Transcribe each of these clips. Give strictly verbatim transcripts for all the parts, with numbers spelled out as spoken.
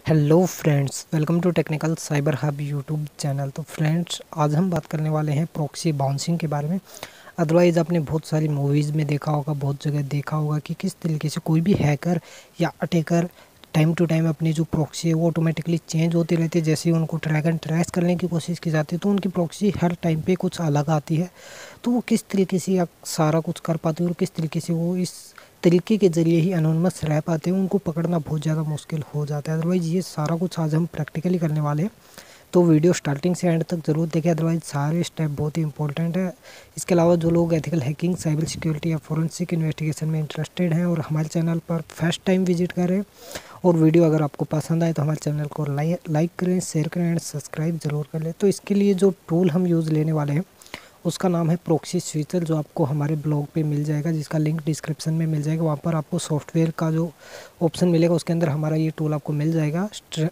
Hello friends, welcome to technical cyber hub YouTube channel. तो friends, आज हम बात करने वाले हैं प्रॉक्सी बाउंसिंग के बारे में। अदरवाइज़ आपने बहुत सारी मूवीज़ में देखा होगा, बहुत जगह देखा होगा कि किस तरीके से कोई भी हैकर या अटैकर टाइम टू टाइम अपनी जो प्रॉक्सी है वो ऑटोमेटिकली चेंज होती रहती है। जैसे ही उनको ट्रैक एंड ट्रेस करने की कोशिश की जाती है तो उनकी प्रॉक्सी हर टाइम पे कुछ अलग आती है। तो वो किस तरीके से या सारा कुछ कर पाते हैं और किस तरीके से वो इस तरीके के ज़रिए ही एनोनिमस रह पाते हैं, उनको पकड़ना बहुत ज़्यादा मुश्किल हो जाता है। अदरवाइज़ ये सारा कुछ आज हम प्रैक्टिकली करने वाले हैं, तो वीडियो स्टार्टिंग से एंड तक ज़रूर देखें। अदरवाइज़ सारे स्टेप बहुत ही इंपॉर्टेंट है। इसके अलावा जो लोग एथिकल हैकिंग, साइबर सिक्योरिटी या फोरेंसिक इन्वेस्टिगेशन में इंटरेस्टेड हैं और हमारे चैनल पर फर्स्ट टाइम विजिट कर रहे हैं और वीडियो अगर आपको पसंद आए तो हमारे चैनल को लाइक करें, शेयर करें एंड सब्सक्राइब ज़रूर कर लें। तो इसके लिए जो टूल हम यूज़ लेने वाले हैं उसका नाम है प्रॉक्सी स्विचर, जो आपको हमारे ब्लॉग पे मिल जाएगा, जिसका लिंक डिस्क्रिप्शन में मिल जाएगा। वहाँ पर आपको सॉफ्टवेयर का जो ऑप्शन मिलेगा उसके अंदर हमारा ये टूल आपको मिल जाएगा,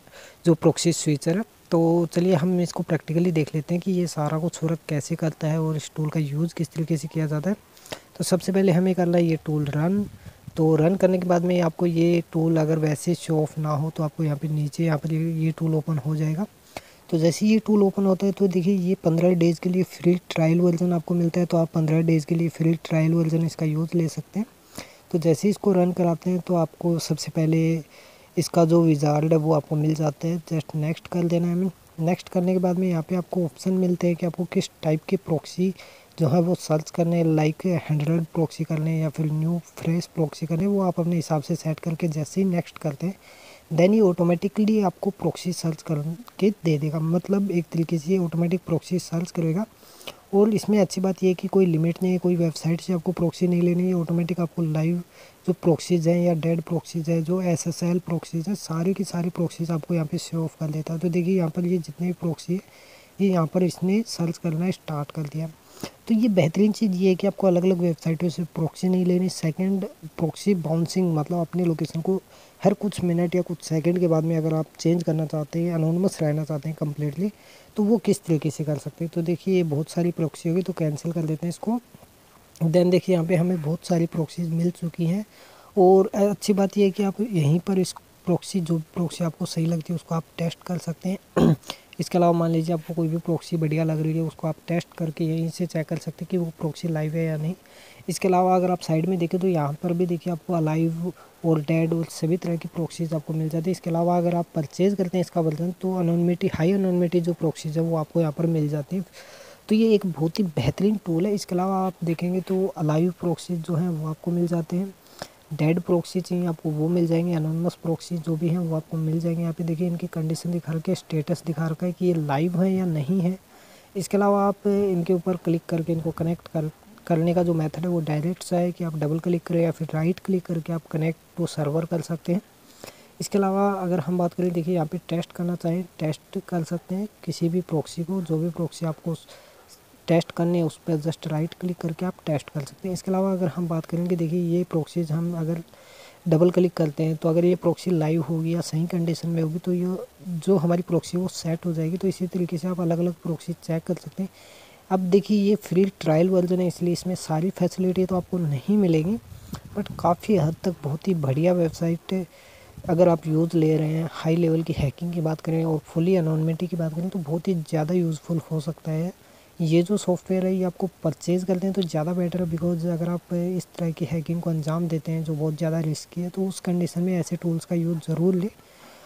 जो प्रॉक्सी स्विचर है। तो चलिए हम इसको प्रैक्टिकली देख लेते हैं कि ये सारा कुछ वर्क कैसे करता है और इस टूल का यूज़ किस तरीके से किया जाता है। तो सबसे पहले हमें करना है ये टूल रन। तो रन करने के बाद में आपको ये टूल अगर वैसे शो ऑफ ना हो तो आपको यहाँ पे नीचे यहाँ पर ये टूल ओपन हो जाएगा। तो जैसे ये टूल ओपन होता है तो देखिए ये पंद्रह डेज़ के लिए फ्री ट्रायल वर्जन आपको मिलता है। तो आप पंद्रह डेज़ के लिए फ्री ट्रायल वर्जन इसका यूज़ ले सकते हैं। तो जैसे इसको रन कराते हैं तो आपको सबसे पहले इसका जो विजार्ड है वो आपको मिल जाता है। जस्ट नेक्स्ट कर देना है हमें। नेक्स्ट करने के बाद में यहाँ पे आपको ऑप्शन मिलते हैं कि आपको किस टाइप के प्रॉक्सी जो है वो सर्च करने हैं, लाइक हंड्रेड प्रॉक्सी करने हैं या फिर न्यू फ्रेश प्रॉक्सी करने हैं, वो आप अपने हिसाब से सेट करके जैसे ही नेक्स्ट करते हैं देन ये ऑटोमेटिकली आपको प्रॉक्सी सर्च करके दे देगा। मतलब एक तरीके से ये ऑटोमेटिक प्रॉक्सी सर्च करेगा। और इसमें अच्छी बात ये है कि कोई लिमिट नहीं है, कोई वेबसाइट से आपको प्रॉक्सी नहीं लेनी है। ऑटोमेटिक आपको लाइव जो प्रॉक्सीज़ हैं या डेड प्रॉक्सीज़ है, जो एस एस एल प्रॉक्सीज़ हैं, सारी की सारी प्रॉक्सीज़ आपको यहाँ पे शो ऑफ कर देता है। तो देखिए यहाँ पर ये जितने भी प्रॉक्सी है ये यहाँ पर इसने सर्च करना स्टार्ट कर दिया। तो ये बेहतरीन चीज़ ये है कि आपको अलग अलग वेबसाइटों से प्रॉक्सी नहीं लेनी। सेकंड, प्रॉक्सी बाउंसिंग, मतलब अपनी लोकेशन को हर कुछ मिनट या कुछ सेकंड के बाद में अगर आप चेंज करना चाहते हैं, अनोनिमस रहना चाहते हैं कम्प्लीटली, तो वो किस तरीके से कर सकते हैं। तो देखिए ये बहुत सारी प्रॉक्सी होगी, तो कैंसिल कर देते हैं इसको। देन देखिए यहाँ पे हमें बहुत सारी प्रॉक्सीज मिल चुकी हैं और अच्छी बात यह है कि आप यहीं पर इस प्रॉक्सी जो प्रॉक्सी आपको सही लगती है उसको आप टेस्ट कर सकते हैं। इसके अलावा मान लीजिए आपको कोई भी प्रॉक्सी बढ़िया लग रही है, उसको आप टेस्ट करके यहीं से चेक कर सकते हैं कि वो प्रॉक्सी लाइव है या नहीं। इसके अलावा अगर आप साइड में देखें तो यहाँ पर भी देखिए आपको अलाइव और डेड और सभी तरह की प्रॉक्सीज आपको मिल जाती है। इसके अलावा अगर आप परचेज़ करते हैं इसका वर्जन तो अनोनिमिटी, हाई अनोनिमिटी जो प्रॉक्सीज है वो आपको यहाँ पर मिल जाती है। तो ये एक बहुत ही बेहतरीन टूल है। इसके अलावा आप देखेंगे तो अलाइव प्रॉक्सी जो हैं वो आपको मिल जाते हैं। डेड प्रॉक्सी चाहिए आपको वो मिल जाएंगे। एनोनिमस प्रॉक्सी जो भी हैं वो आपको मिल जाएंगे। यहाँ पे देखिए इनकी कंडीशन दिखा रखा है, स्टेटस दिखा रखा है कि ये लाइव है या नहीं है। इसके अलावा आप इनके ऊपर क्लिक करके इनको कनेक्ट कर करने का जो मेथड है वो डायरेक्ट सा है कि आप डबल क्लिक करें या फिर राइट क्लिक करके आप कनेक्ट टू सर्वर कर सकते हैं। इसके अलावा अगर हम बात करें, देखिए यहाँ पे टेस्ट करना चाहें टेस्ट कर सकते हैं किसी भी प्रॉक्सी को, जो भी प्रॉक्सी आपको टेस्ट करने उस पर जस्ट राइट क्लिक करके आप टेस्ट कर सकते हैं। इसके अलावा अगर हम बात करेंगे, देखिए ये प्रॉक्सीज हम अगर डबल क्लिक करते हैं तो अगर ये प्रॉक्सी लाइव होगी या सही कंडीशन में होगी तो ये जो हमारी प्रॉक्सी वो सेट हो जाएगी। तो इसी तरीके से आप अलग अलग प्रॉक्सी चेक कर सकते हैं। अब देखिए ये फ्री ट्रायल वर्जन है इसलिए इसमें सारी फैसिलिटी तो आपको नहीं मिलेगी, बट काफ़ी हद तक बहुत ही बढ़िया वेबसाइट है। अगर आप यूज़ ले रहे हैं, हाई लेवल की हैकिंग की बात करें और फुली अनोनिमिटी की बात करें तो बहुत ही ज़्यादा यूज़फुल हो सकता है। ये जो सॉफ्टवेयर है ये आपको परचेज़ करते हैं तो ज़्यादा बेटर है, बिकॉज अगर आप इस तरह की हैकिंग को अंजाम देते हैं जो बहुत ज़्यादा रिस्की है तो उस कंडीशन में ऐसे टूल्स का यूज़ ज़रूर लें।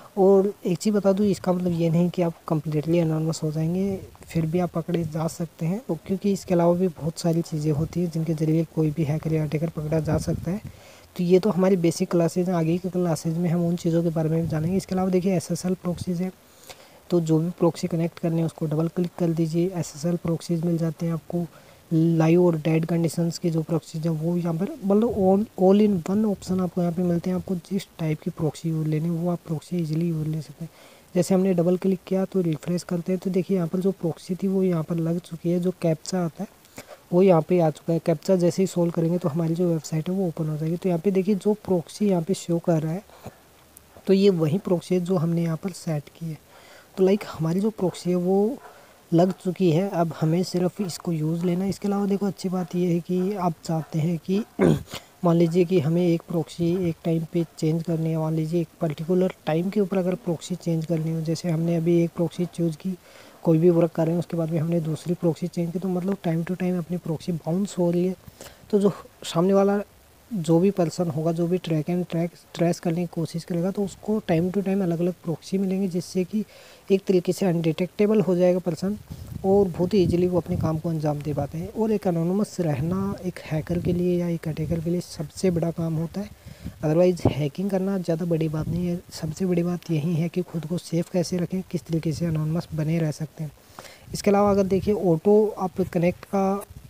और एक चीज़ बता दूँ, इसका मतलब ये नहीं कि आप कम्प्लीटली अनोनिमस हो जाएंगे, फिर भी आप पकड़े जा सकते हैं। तो क्योंकि इसके अलावा भी बहुत सारी चीज़ें होती हैं जिनके ज़रिए कोई भी हैकर या अटैकर पकड़ा जा सकता है। तो ये तो हमारी बेसिक क्लासेज हैं, आगे की क्लासेज में हम उन चीज़ों के बारे में जानेंगे। इसके अलावा देखिए एस एस एल प्रॉक्सीज है, तो जो भी प्रॉक्सी कनेक्ट करने हैं उसको डबल क्लिक कर दीजिए, एस एस एल प्रॉक्सीज मिल जाते हैं आपको। लाइव और डेड कंडीशंस की जो प्रॉक्सीज हैं वो यहाँ पर मतलब all all in one option आपको यहाँ पे मिलते हैं। आपको जिस टाइप की प्रॉक्सी यूज़ लेनी वो आप प्रॉक्सी इजीली यूज़ ले सकते हैं। जैसे हमने डबल क्लिक किया तो रिफ्रेश करते हैं तो देखिए यहाँ पर जो प्रॉक्सी थी वो यहाँ पर लग चुकी है। जो कैप्चा आता है वो यहाँ पे आ चुका है। कैप्चा जैसे ही सोल्व करेंगे तो हमारी जो वेबसाइट है वो ओपन हो जाएगी। तो यहाँ पे देखिए जो प्रॉक्सी यहाँ पे शो कर रहा है तो ये वही प्रॉक्सी है जो हमने यहाँ पर सेट की है। तो लाइक हमारी जो प्रॉक्सी है वो लग चुकी है, अब हमें सिर्फ इसको यूज़ लेना है। इसके अलावा देखो अच्छी बात ये है कि आप चाहते हैं कि मान लीजिए कि हमें एक प्रॉक्सी एक टाइम पे चेंज करनी है, मान लीजिए एक पर्टिकुलर टाइम के ऊपर अगर प्रॉक्सी चेंज करनी हो, जैसे हमने अभी एक प्रॉक्सी चूज़ की, कोई भी वर्क कर रहे हैं, उसके बाद में हमने दूसरी प्रॉक्सी चेंज की, तो मतलब टाइम टू टाइम अपनी प्रॉक्सी बाउंस हो रही है। तो जो सामने वाला जो भी पर्सन होगा, जो भी ट्रैक एंड ट्रैक ट्रेस करने की कोशिश करेगा, तो उसको टाइम टू टाइम अलग अलग प्रॉक्सी मिलेंगे, जिससे कि एक तरीके से अनडिटेक्टेबल हो जाएगा पर्सन और बहुत ही ईजिली वो अपने काम को अंजाम दे पाते हैं। और एक एनोनिमस रहना एक हैकर के लिए या एक अटैकर के लिए सबसे बड़ा काम होता है। अदरवाइज़ हैकिंग करना ज़्यादा बड़ी बात नहीं है, सबसे बड़ी बात यही है कि खुद को सेफ़ कैसे रखें, किस तरीके से एनोनिमस बने रह सकते हैं। इसके अलावा अगर देखिए ऑटो आप कनेक्ट का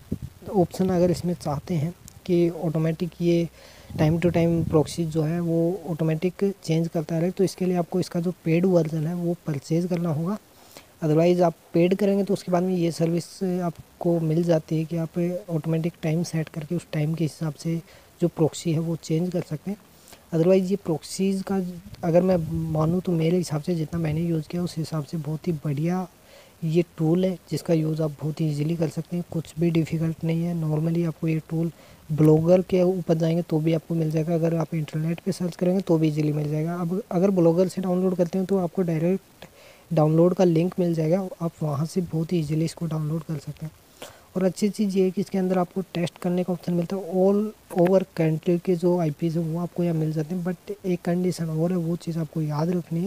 ऑप्शन अगर इसमें चाहते हैं कि ऑटोमेटिक ये टाइम टू टाइम प्रॉक्सी जो है वो ऑटोमेटिक चेंज करता रहे, तो इसके लिए आपको इसका जो पेड वर्जन है वो परचेज़ करना होगा। अदरवाइज़ आप पेड करेंगे तो उसके बाद में ये सर्विस आपको मिल जाती है कि आप ऑटोमेटिक टाइम सेट करके उस टाइम के हिसाब से जो प्रॉक्सी है वो चेंज कर सकते हैं। अदरवाइज़ ये प्रॉक्सीज़ का अगर मैं मानूँ तो मेरे हिसाब से जितना मैंने यूज़ किया उस हिसाब से बहुत ही बढ़िया ये टूल है, जिसका यूज़ आप बहुत ही ईजिली कर सकते हैं, कुछ भी डिफ़िकल्ट नहीं है। नॉर्मली आपको ये टूल ब्लॉगर के ऊपर जाएंगे तो भी आपको मिल जाएगा, अगर आप इंटरनेट पे सर्च करेंगे तो भी इजीली मिल जाएगा। अब अगर ब्लॉगर से डाउनलोड करते हैं तो आपको डायरेक्ट डाउनलोड का लिंक मिल जाएगा, आप वहाँ से बहुत ही ईजिली इसको डाउनलोड कर सकते हैं। और अच्छी चीज़ ये है कि इसके अंदर आपको टेस्ट करने का ऑप्शन मिलता है। ऑल ओवर कंट्री के जो आई पीज़ हैं वो आपको यहाँ मिल जाते हैं, बट एक कंडीशन और है, वो चीज़ आपको याद रखनी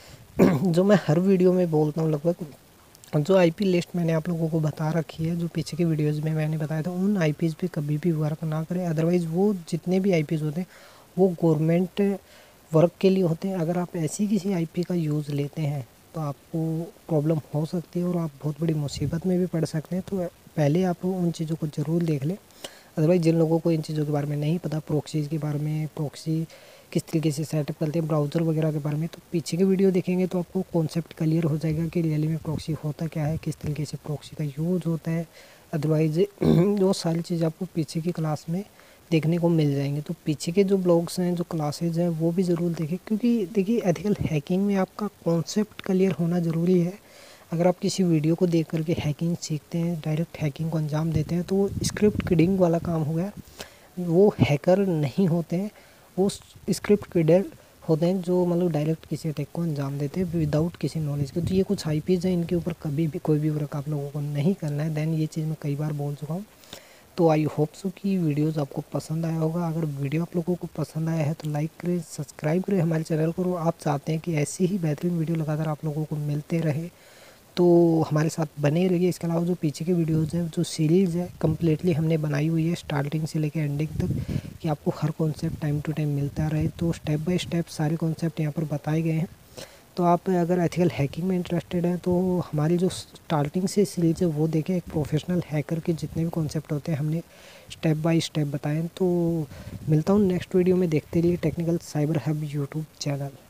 है जो मैं हर वीडियो में बोलता हूँ लगभग। जो आईपी लिस्ट मैंने आप लोगों को बता रखी है, जो पीछे के वीडियोज़ में मैंने बताया था, उन आईपीज़ पे कभी भी वर्क ना करें। अदरवाइज़ वो जितने भी आईपीज़ होते हैं वो गवर्नमेंट वर्क के लिए होते हैं। अगर आप ऐसी किसी आईपी का यूज़ लेते हैं तो आपको प्रॉब्लम हो सकती है और आप बहुत बड़ी मुसीबत में भी पड़ सकते हैं। तो पहले आप उन चीज़ों को ज़रूर देख लें। अदरवाइज़ जिन लोगों को इन चीज़ों के बारे में नहीं पता, प्रॉक्सीज़ के बारे में, प्रॉक्सी किस तरीके से सेटअप करते हैं, ब्राउज़र वगैरह के बारे में, तो पीछे के वीडियो देखेंगे तो आपको कॉन्सेप्ट क्लियर हो जाएगा कि रियली में प्रॉक्सी होता क्या है, किस तरीके से प्रॉक्सी का यूज़ होता है। अदरवाइज़ वो सारी चीज़ आपको पीछे की क्लास में देखने को मिल जाएंगे। तो पीछे के जो ब्लॉग्स हैं, जो क्लासेज हैं, वो भी ज़रूर देखें, क्योंकि देखिए एथिकल हैकिंग में आपका कॉन्सेप्ट क्लियर होना ज़रूरी है। अगर आप किसी वीडियो को देख करके हैकिंग सीखते हैं, डायरेक्ट हैकिंग को अंजाम देते हैं, तो वो स्क्रिप्ट किडिंग वाला काम हो गया। वो हैकर नहीं होते हैं, वो स्क्रिप्ट किडर होते हैं, जो मतलब डायरेक्ट किसी अटैक को अंजाम देते हैं विदाउट किसी नॉलेज के। तो ये कुछ आईपीज़ हैं, इनके ऊपर कभी भी कोई भी वर्क आप लोगों को नहीं करना है। देन ये चीज़ मैं कई बार बोल चुका हूँ। तो आई होप सो कि वीडियोज़ आपको पसंद आया होगा। अगर वीडियो आप लोगों को पसंद आया है तो लाइक करें, सब्सक्राइब करें हमारे चैनल को। आप चाहते हैं कि ऐसी ही बेहतरीन वीडियो लगातार आप लोगों को मिलते रहे तो हमारे साथ बने रहिए। इसके अलावा जो पीछे के वीडियोज़ हैं, जो सीरीज़ है, कम्प्लीटली हमने बनाई हुई है स्टार्टिंग से लेकर एंडिंग तक, कि आपको हर कॉन्सेप्ट टाइम टू टाइम मिलता रहे। तो स्टेप बाय स्टेप सारे कॉन्सेप्ट यहाँ पर बताए गए हैं। तो आप अगर एथिकल हैकिंग में इंटरेस्टेड हैं तो हमारी जो स्टार्टिंग से सीरीज़ है वो देखें। एक प्रोफेशनल हैकर के जितने भी कॉन्सेप्ट होते हैं हमने स्टेप बाय स्टेप बताए हैं। तो मिलता हूँ नेक्स्ट वीडियो में, देखते रहिए technical cyber hub YouTube channel.